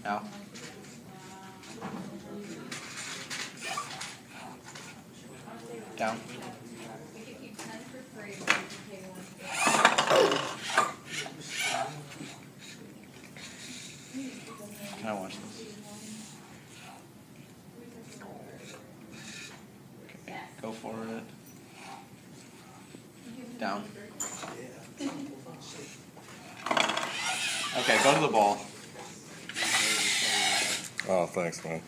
Out. Down. Can I watch this? Okay, go for it. Down. Okay, go to the ball. Oh, thanks, man.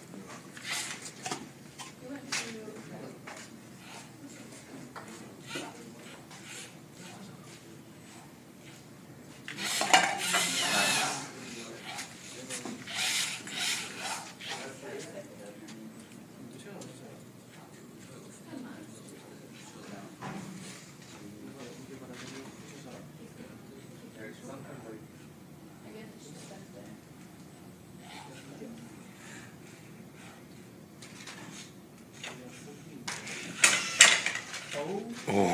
Oh.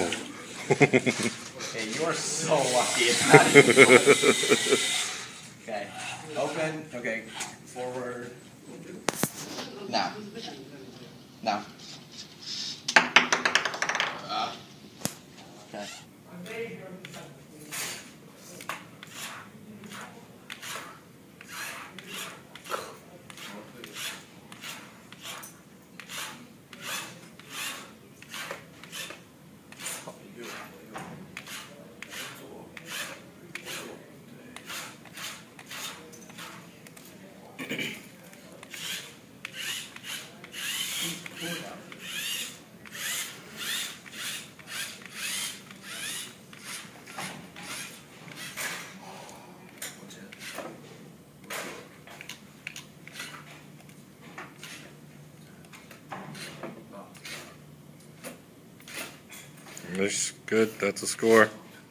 Okay, you are so lucky. It's not even close. Okay, open. Okay, forward. Now. Now. Okay. That's good. That's a score.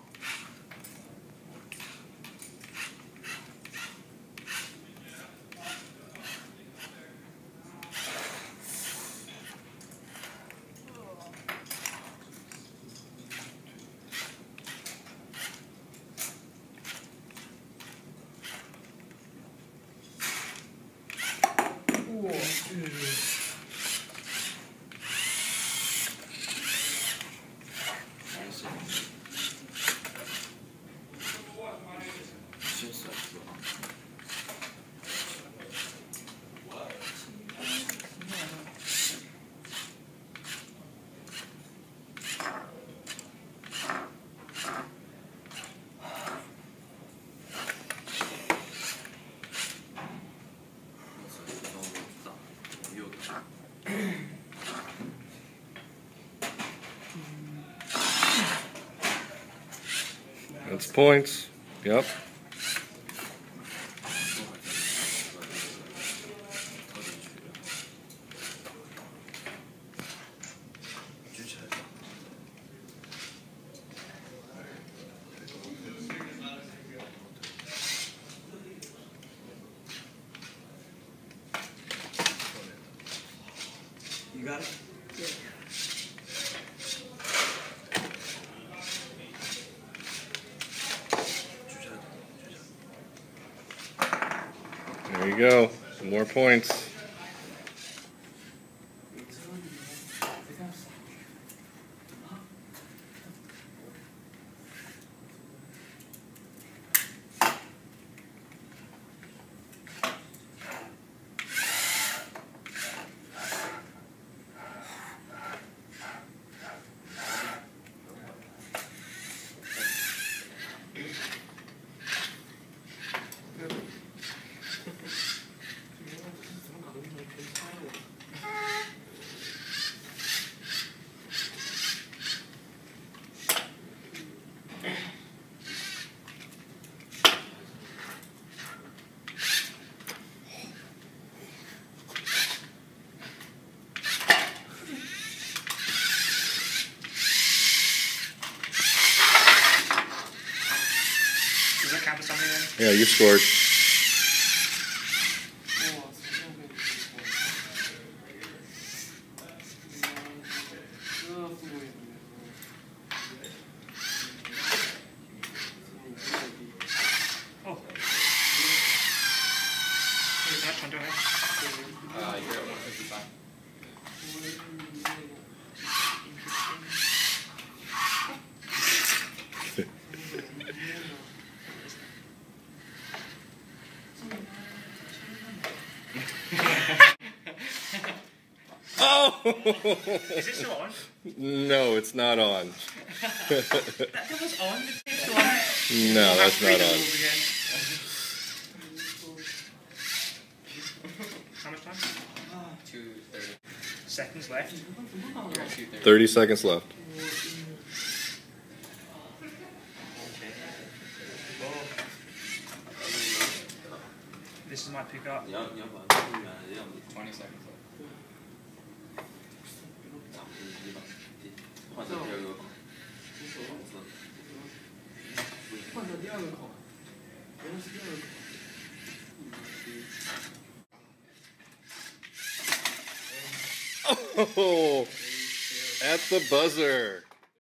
That's points. Yep. You got it? Yeah. There you go. Some more points. Yeah, you scored. much on doing it? You're at 155. Oh! Is it still on? No, it's not on. That was on. The tape's still on. No, that's not on. How much time? 2:30. Seconds left. You're at 2:30. 30 seconds left. This is my pickup. 20 seconds left. Oh, at the buzzer.